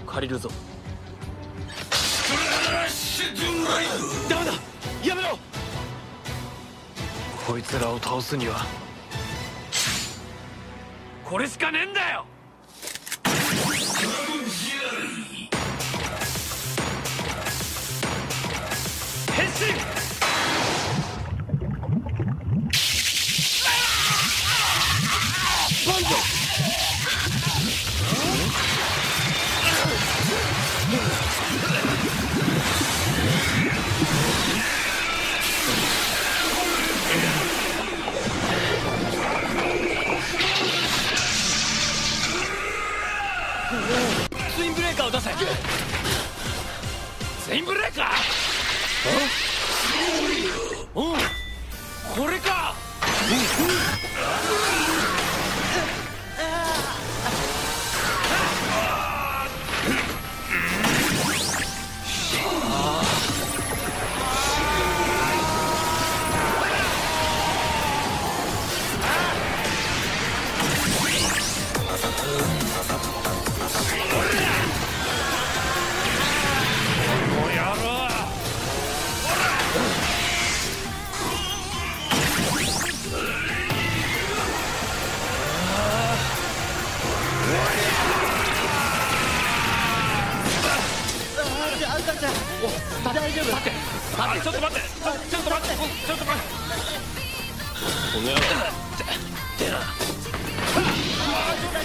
借りるぞ。 ダメだ、やめろ。 こいつらを倒すにはこれしかねえんだよ。変身。バンジョー。 ツインブレーカーを出せ。 ツインブレーカー。おう、これか。 大丈夫。 待って、ちょっと待って、ちょっと待って、ちょっと待って。この野郎。出な。